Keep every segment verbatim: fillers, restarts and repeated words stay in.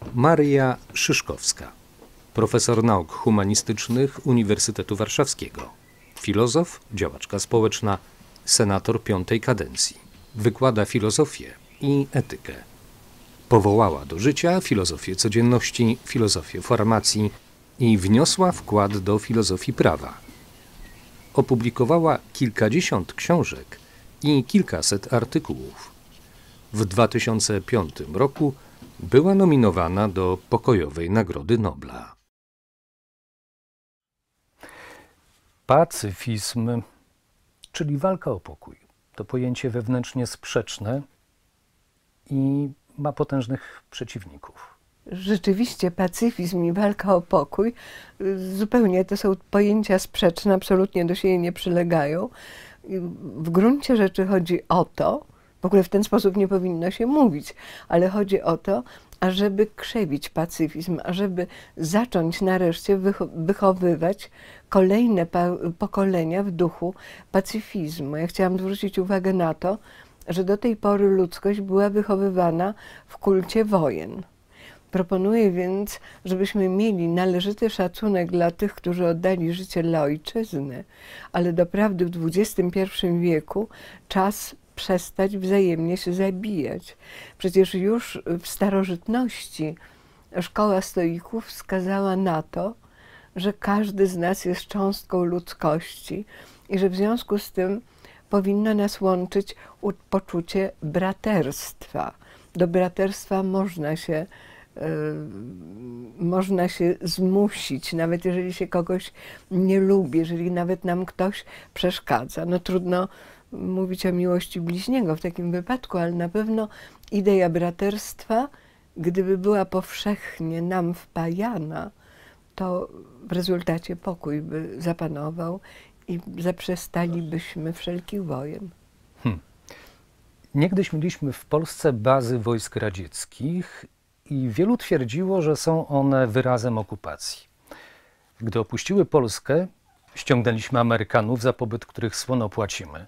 Maria Szyszkowska, profesor nauk humanistycznych Uniwersytetu Warszawskiego, filozof, działaczka społeczna, senator piątej kadencji. Wykłada filozofię i etykę. Powołała do życia filozofię codzienności, filozofię farmacji i wniosła wkład do filozofii prawa. Opublikowała kilkadziesiąt książek i kilkaset artykułów. W dwa tysiące piątym roku była nominowana do Pokojowej Nagrody Nobla. Pacyfizm, czyli walka o pokój, to pojęcie wewnętrznie sprzeczne i ma potężnych przeciwników. Rzeczywiście pacyfizm i walka o pokój zupełnie to są pojęcia sprzeczne, absolutnie do siebie nie przylegają. W gruncie rzeczy chodzi o to, w ogóle w ten sposób nie powinno się mówić, ale chodzi o to, ażeby krzewić pacyfizm, ażeby zacząć nareszcie wycho- wychowywać kolejne pokolenia w duchu pacyfizmu. Ja chciałam zwrócić uwagę na to, że do tej pory ludzkość była wychowywana w kulcie wojen. Proponuję więc, żebyśmy mieli należyty szacunek dla tych, którzy oddali życie dla ojczyzny, ale doprawdy w dwudziestym pierwszym wieku czas przestać wzajemnie się zabijać. Przecież już w starożytności szkoła stoików wskazała na to, że każdy z nas jest cząstką ludzkości i że w związku z tym powinno nas łączyć poczucie braterstwa. Do braterstwa można się, yy, można się zmusić, nawet jeżeli się kogoś nie lubi, jeżeli nawet nam ktoś przeszkadza. No trudno mówić o miłości bliźniego w takim wypadku, ale na pewno idea braterstwa, gdyby była powszechnie nam wpajana, to w rezultacie pokój by zapanował i zaprzestalibyśmy wszelkich wojen. Hmm. Niegdyś mieliśmy w Polsce bazy wojsk radzieckich i wielu twierdziło, że są one wyrazem okupacji. Gdy opuściły Polskę, ściągnęliśmy Amerykanów, za pobyt których słono płacimy.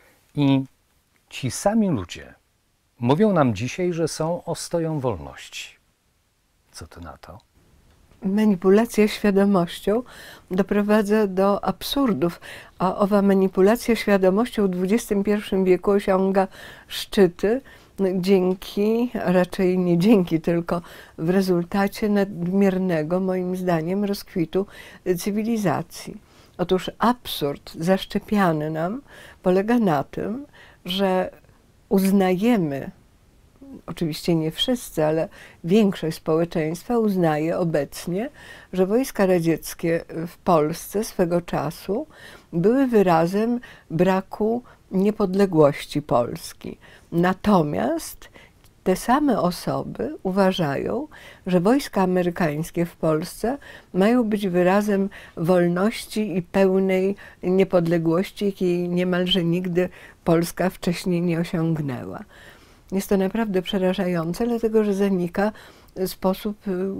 I ci sami ludzie mówią nam dzisiaj, że są ostoją wolności. Co ty na to? Manipulacja świadomością doprowadza do absurdów, a owa manipulacja świadomością w dwudziestym pierwszym wieku osiąga szczyty dzięki, a raczej nie dzięki, tylko w rezultacie nadmiernego, moim zdaniem, rozkwitu cywilizacji. Otóż absurd zaszczepiany nam polega na tym, że uznajemy, oczywiście nie wszyscy, ale większość społeczeństwa uznaje obecnie, że wojska radzieckie w Polsce swego czasu były wyrazem braku niepodległości Polski. Natomiast te same osoby uważają, że wojska amerykańskie w Polsce mają być wyrazem wolności i pełnej niepodległości, jakiej niemalże nigdy Polska wcześniej nie osiągnęła. Jest to naprawdę przerażające, dlatego że zanika sposób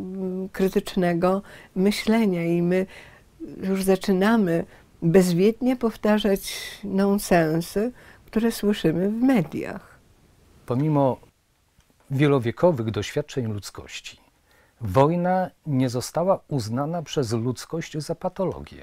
krytycznego myślenia i my już zaczynamy bezwiednie powtarzać nonsensy, które słyszymy w mediach. Pomimo wielowiekowych doświadczeń ludzkości, wojna nie została uznana przez ludzkość za patologię.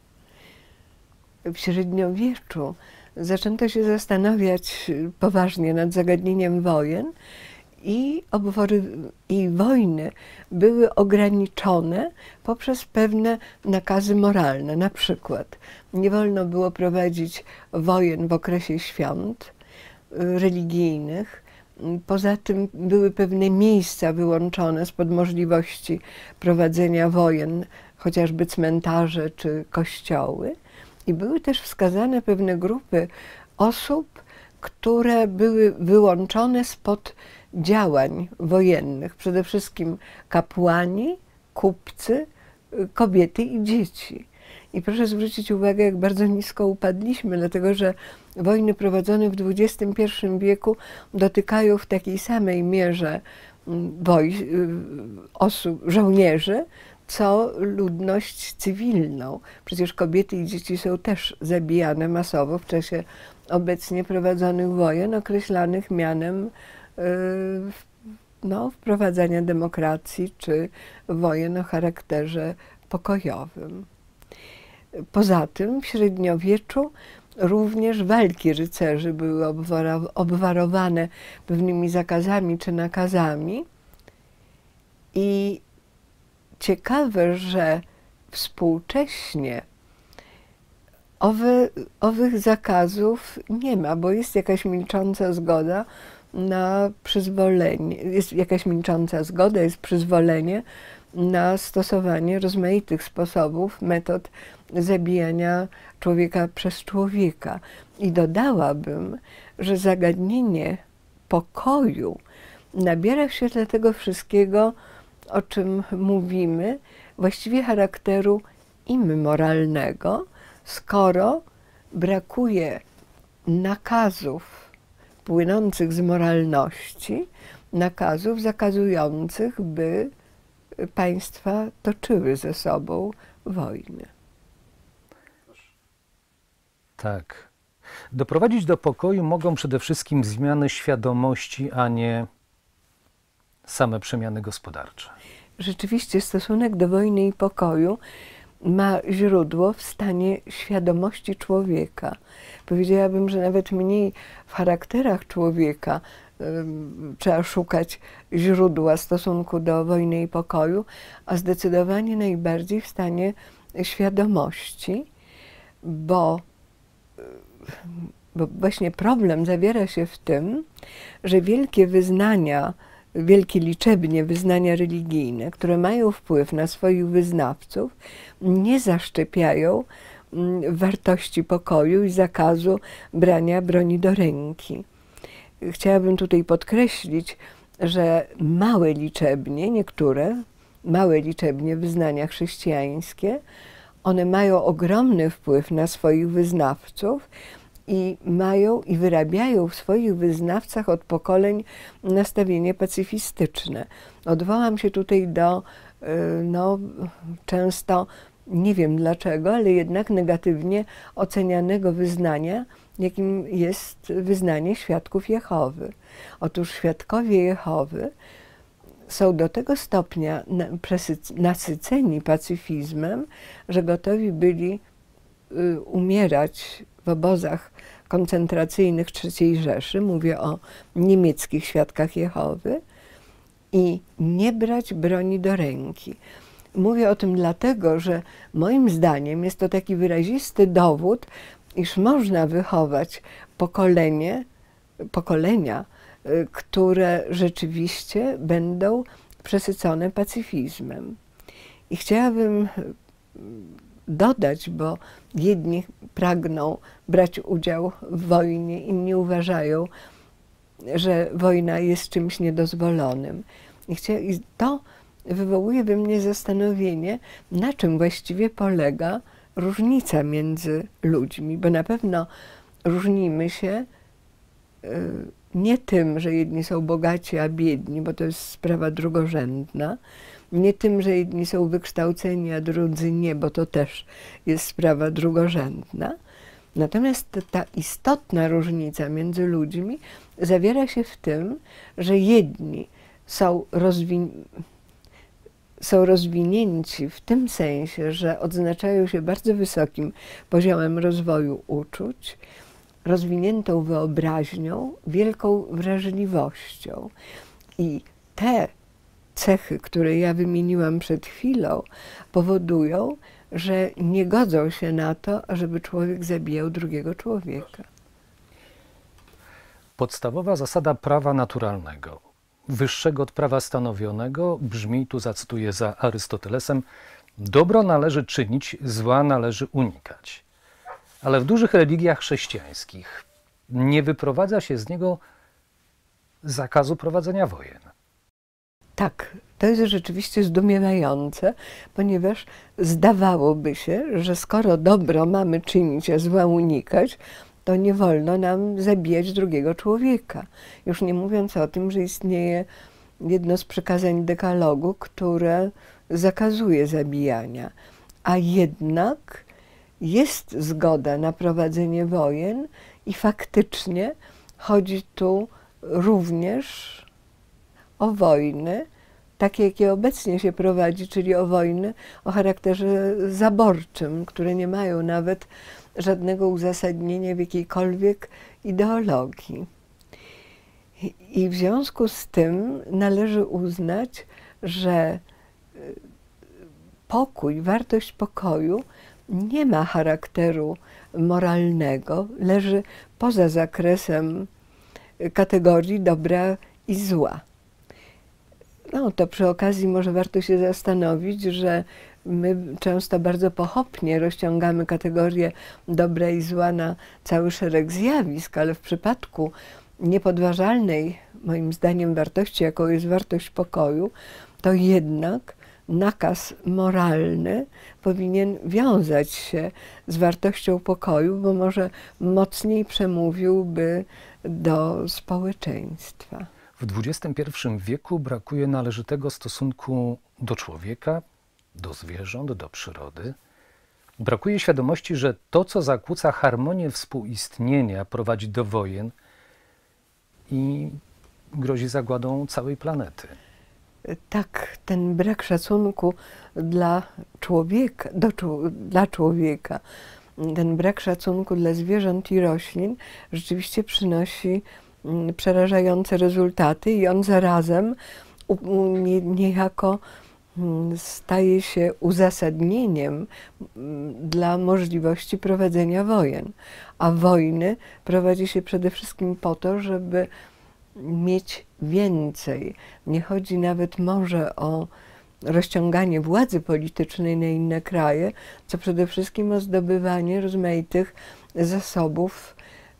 W średniowieczu zaczęto się zastanawiać poważnie nad zagadnieniem wojen i obwory i wojny były ograniczone poprzez pewne nakazy moralne. Na przykład nie wolno było prowadzić wojen w okresie świąt religijnych. Poza tym były pewne miejsca wyłączone spod możliwości prowadzenia wojen, chociażby cmentarze czy kościoły. I były też wskazane pewne grupy osób, które były wyłączone spod działań wojennych. Przede wszystkim kapłani, kupcy, kobiety i dzieci. I proszę zwrócić uwagę, jak bardzo nisko upadliśmy, dlatego że wojny prowadzone w dwudziestym pierwszym wieku dotykają w takiej samej mierze woj- osób, żołnierzy, co ludność cywilną. Przecież kobiety i dzieci są też zabijane masowo w czasie obecnie prowadzonych wojen, określanych mianem no, wprowadzania demokracji czy wojen o charakterze pokojowym. Poza tym w średniowieczu również walki rycerzy były obwarowane pewnymi zakazami czy nakazami i ciekawe, że współcześnie owe, owych zakazów nie ma, bo jest jakaś milcząca zgoda na przyzwolenie, jest jakaś milcząca zgoda, jest przyzwolenie na stosowanie rozmaitych sposobów, metod zabijania człowieka przez człowieka. I dodałabym, że zagadnienie pokoju nabiera w świetle tego wszystkiego, o czym mówimy, właściwie charakteru immoralnego, skoro brakuje nakazów płynących z moralności, nakazów zakazujących, by państwa toczyły ze sobą wojny. Tak. Doprowadzić do pokoju mogą przede wszystkim zmiany świadomości, a nie same przemiany gospodarcze. Rzeczywiście stosunek do wojny i pokoju ma źródło w stanie świadomości człowieka. Powiedziałabym, że nawet mniej w charakterach człowieka um, trzeba szukać źródła stosunku do wojny i pokoju, a zdecydowanie najbardziej w stanie świadomości, bo, bo właśnie problem zawiera się w tym, że wielkie wyznania, wielkie liczebnie wyznania religijne, które mają wpływ na swoich wyznawców, nie zaszczepiają wartości pokoju i zakazu brania broni do ręki. Chciałabym tutaj podkreślić, że małe liczebnie, niektóre małe liczebnie wyznania chrześcijańskie, one mają ogromny wpływ na swoich wyznawców i mają i wyrabiają w swoich wyznawcach od pokoleń nastawienie pacyfistyczne. Odwołam się tutaj do no, często, nie wiem dlaczego, ale jednak negatywnie ocenianego wyznania, jakim jest wyznanie Świadków Jehowy. Otóż Świadkowie Jehowy są do tego stopnia nasyceni pacyfizmem, że gotowi byli umierać w obozach koncentracyjnych trzeciej Rzeszy, mówię o niemieckich Świadkach Jehowy, i nie brać broni do ręki. Mówię o tym dlatego, że moim zdaniem jest to taki wyrazisty dowód, iż można wychować pokolenie, pokolenia, które rzeczywiście będą przesycone pacyfizmem. I chciałabym dodać, bo jedni pragną brać udział w wojnie, inni uważają, że wojna jest czymś niedozwolonym. I, chcia, i to wywołuje we mnie zastanowienie, na czym właściwie polega różnica między ludźmi, bo na pewno różnimy się y, nie tym, że jedni są bogaci, a biedni, bo to jest sprawa drugorzędna, nie tym, że jedni są wykształceni, a drudzy nie, bo to też jest sprawa drugorzędna. Natomiast ta istotna różnica między ludźmi zawiera się w tym, że jedni są, rozwin są rozwinięci w tym sensie, że odznaczają się bardzo wysokim poziomem rozwoju uczuć, rozwiniętą wyobraźnią, wielką wrażliwością. I te cechy, które ja wymieniłam przed chwilą, powodują, że nie godzą się na to, żeby człowiek zabijał drugiego człowieka. Podstawowa zasada prawa naturalnego, wyższego od prawa stanowionego, brzmi, tu zacytuję za Arystotelesem, dobro należy czynić, zła należy unikać. Ale w dużych religiach chrześcijańskich nie wyprowadza się z niego zakazu prowadzenia wojen. Tak, to jest rzeczywiście zdumiewające, ponieważ zdawałoby się, że skoro dobro mamy czynić, a zła unikać, to nie wolno nam zabijać drugiego człowieka. Już nie mówiąc o tym, że istnieje jedno z przykazań dekalogu, które zakazuje zabijania. A jednak jest zgoda na prowadzenie wojen i faktycznie chodzi tu również o wojny, takie jakie obecnie się prowadzi, czyli o wojny o charakterze zaborczym, które nie mają nawet żadnego uzasadnienia w jakiejkolwiek ideologii. I w związku z tym należy uznać, że pokój, wartość pokoju nie ma charakteru moralnego, leży poza zakresem kategorii dobra i zła. No to przy okazji może warto się zastanowić, że my często bardzo pochopnie rozciągamy kategorię dobra i zła na cały szereg zjawisk, ale w przypadku niepodważalnej, moim zdaniem, wartości, jaką jest wartość pokoju, to jednak nakaz moralny powinien wiązać się z wartością pokoju, bo może mocniej przemówiłby do społeczeństwa. W dwudziestym pierwszym wieku brakuje należytego stosunku do człowieka, do zwierząt, do przyrody. Brakuje świadomości, że to, co zakłóca harmonię współistnienia, prowadzi do wojen i grozi zagładą całej planety. Tak, ten brak szacunku dla człowieka, do, dla człowieka, ten brak szacunku dla zwierząt i roślin rzeczywiście przynosi przerażające rezultaty i on zarazem niejako staje się uzasadnieniem dla możliwości prowadzenia wojen. A wojny prowadzi się przede wszystkim po to, żeby mieć więcej. Nie chodzi nawet może o rozciąganie władzy politycznej na inne kraje, co przede wszystkim o zdobywanie rozmaitych zasobów,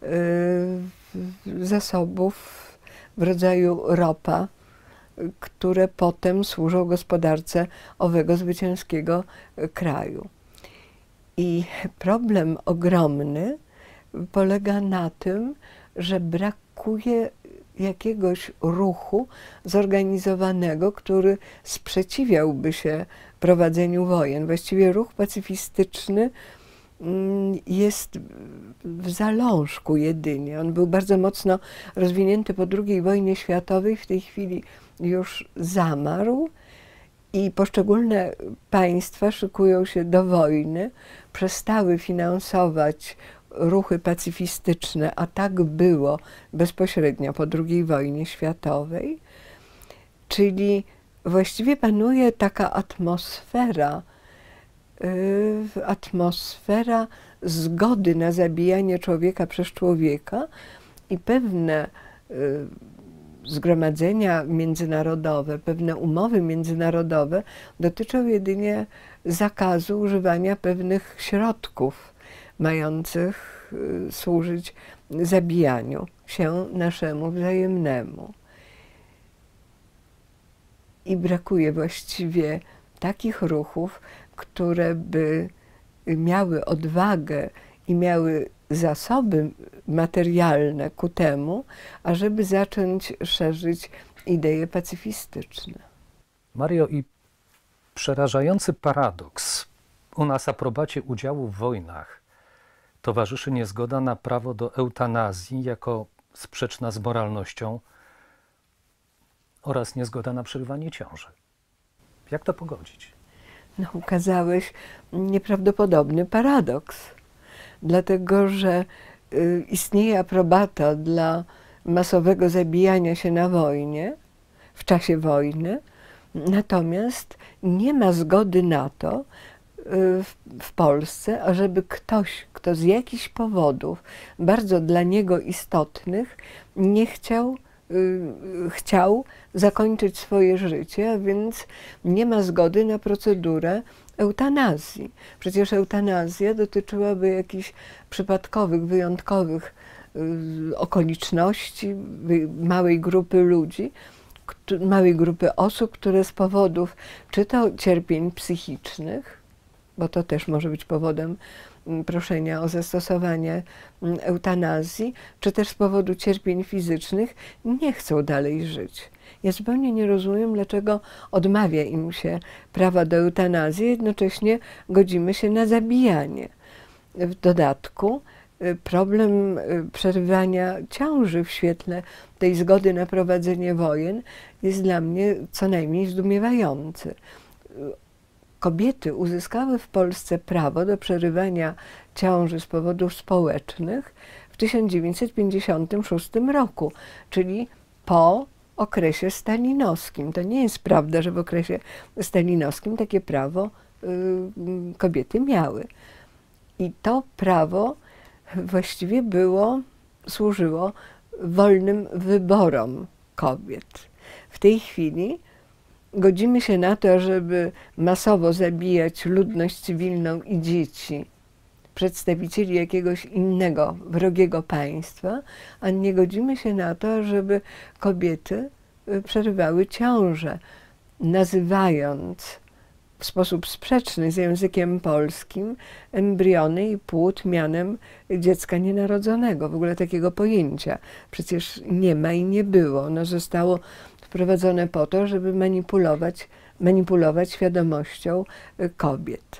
yy, zasobów w rodzaju ropa, które potem służą gospodarce owego zwycięskiego kraju. I problem ogromny polega na tym, że brakuje jakiegoś ruchu zorganizowanego, który sprzeciwiałby się prowadzeniu wojen. Właściwie ruch pacyfistyczny jest w zalążku jedynie. On był bardzo mocno rozwinięty po drugiej wojnie światowej, w tej chwili już zamarł i poszczególne państwa szykują się do wojny, przestały finansować ruchy pacyfistyczne, a tak było bezpośrednio po drugiej wojnie światowej, czyli właściwie panuje taka atmosfera, yy, atmosfera zgody na zabijanie człowieka przez człowieka i pewne yy, zgromadzenia międzynarodowe, pewne umowy międzynarodowe dotyczą jedynie zakazu używania pewnych środków mających y, służyć zabijaniu się naszemu wzajemnemu. I brakuje właściwie takich ruchów, które by miały odwagę i miały zasoby materialne ku temu, ażeby zacząć szerzyć idee pacyfistyczne. Mario, i przerażający paradoks. U nas aprobacie udziału w wojnach towarzyszy niezgoda na prawo do eutanazji jako sprzeczna z moralnością oraz niezgoda na przerywanie ciąży. Jak to pogodzić? No, ukazałeś nieprawdopodobny paradoks, dlatego że y, istnieje aprobata dla masowego zabijania się na wojnie, w czasie wojny, natomiast nie ma zgody na to w, w Polsce, ażeby ktoś, kto z jakichś powodów bardzo dla niego istotnych nie chciał, y, chciał zakończyć swoje życie, a więc nie ma zgody na procedurę eutanazji. Przecież eutanazja dotyczyłaby jakichś przypadkowych, wyjątkowych y, okoliczności, y, małej grupy ludzi, małej grupy osób, które z powodów czy to cierpień psychicznych, bo to też może być powodem proszenia o zastosowanie eutanazji, czy też z powodu cierpień fizycznych nie chcą dalej żyć. Ja zupełnie nie rozumiem, dlaczego odmawia im się prawa do eutanazji, jednocześnie godzimy się na zabijanie. W dodatku problem przerywania ciąży w świetle tej zgody na prowadzenie wojen jest dla mnie co najmniej zdumiewający. Kobiety uzyskały w Polsce prawo do przerywania ciąży z powodów społecznych w tysiąc dziewięćset pięćdziesiątym szóstym roku, czyli po okresie stalinowskim. To nie jest prawda, że w okresie stalinowskim takie prawo y, kobiety miały. I to prawo właściwie było, służyło wolnym wyborom kobiet. W tej chwili godzimy się na to, żeby masowo zabijać ludność cywilną i dzieci, przedstawicieli jakiegoś innego, wrogiego państwa, a nie godzimy się na to, żeby kobiety przerywały ciążę, nazywając w sposób sprzeczny z językiem polskim embriony i płód mianem dziecka nienarodzonego. W ogóle takiego pojęcia przecież nie ma i nie było. Ono zostało wprowadzone po to, żeby manipulować, manipulować świadomością kobiet.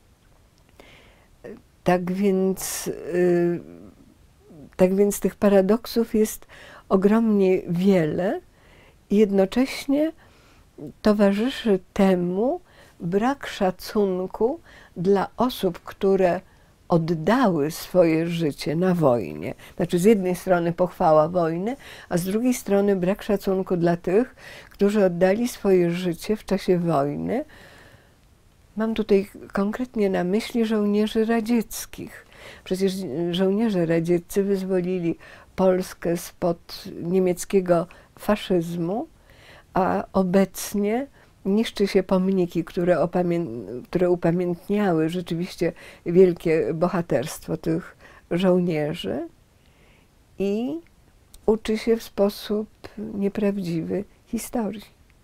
Tak więc, tak więc tych paradoksów jest ogromnie wiele i jednocześnie towarzyszy temu brak szacunku dla osób, które oddały swoje życie na wojnie. Znaczy z jednej strony pochwała wojny, a z drugiej strony brak szacunku dla tych, którzy oddali swoje życie w czasie wojny. Mam tutaj konkretnie na myśli żołnierzy radzieckich. Przecież żołnierze radzieccy wyzwolili Polskę spod niemieckiego faszyzmu, a obecnie niszczy się pomniki, które, które upamiętniały rzeczywiście wielkie bohaterstwo tych żołnierzy i uczy się w sposób nieprawdziwy historii.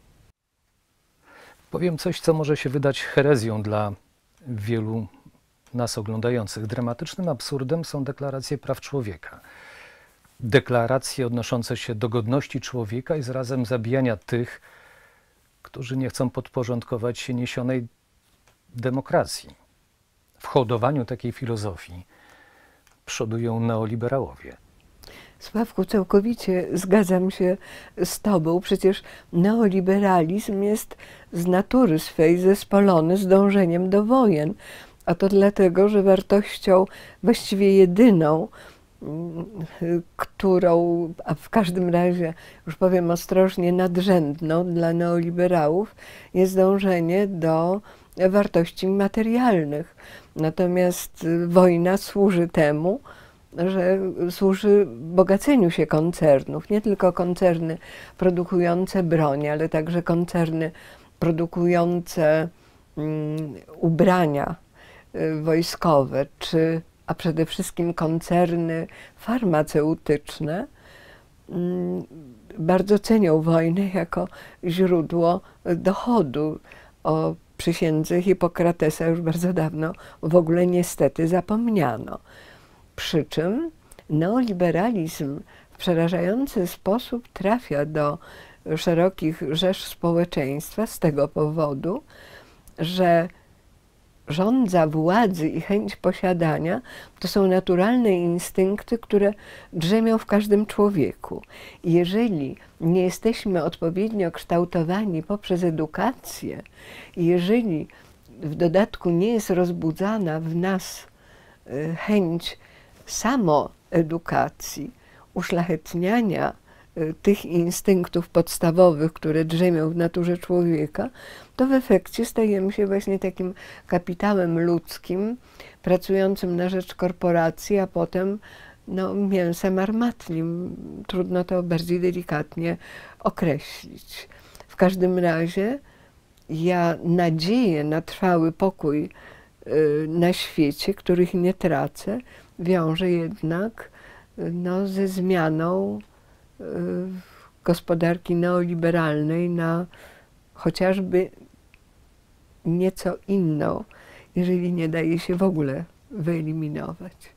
Powiem coś, co może się wydać herezją dla wielu nas oglądających. Dramatycznym absurdem są deklaracje praw człowieka. Deklaracje odnoszące się do godności człowieka i zarazem zabijania tych, którzy nie chcą podporządkować się niesionej demokracji. W hołdowaniu takiej filozofii przodują neoliberałowie. Sławku, całkowicie zgadzam się z tobą. Przecież neoliberalizm jest z natury swej zespolony z dążeniem do wojen. A to dlatego, że wartością właściwie jedyną, którą, a w każdym razie, już powiem ostrożnie, nadrzędną dla neoliberałów, jest dążenie do wartości materialnych. Natomiast wojna służy temu, że służy bogaceniu się koncernów. Nie tylko koncerny produkujące broń, ale także koncerny produkujące um, ubrania y, wojskowe, czy a przede wszystkim koncerny farmaceutyczne bardzo cenią wojnę jako źródło dochodu. O przysiędze Hipokratesa już bardzo dawno w ogóle niestety zapomniano. Przy czym neoliberalizm w przerażający sposób trafia do szerokich rzesz społeczeństwa z tego powodu, że żądza władzy i chęć posiadania to są naturalne instynkty, które drzemią w każdym człowieku. I jeżeli nie jesteśmy odpowiednio kształtowani poprzez edukację, i jeżeli w dodatku nie jest rozbudzana w nas chęć samoedukacji, uszlachetniania tych instynktów podstawowych, które drzemią w naturze człowieka, to w efekcie stajemy się właśnie takim kapitałem ludzkim, pracującym na rzecz korporacji, a potem no, mięsem armatnim. Trudno to bardziej delikatnie określić. W każdym razie ja nadzieję na trwały pokój y, na świecie, których nie tracę, wiąże jednak no, ze zmianą gospodarki neoliberalnej na chociażby nieco inną, jeżeli nie daje się w ogóle wyeliminować.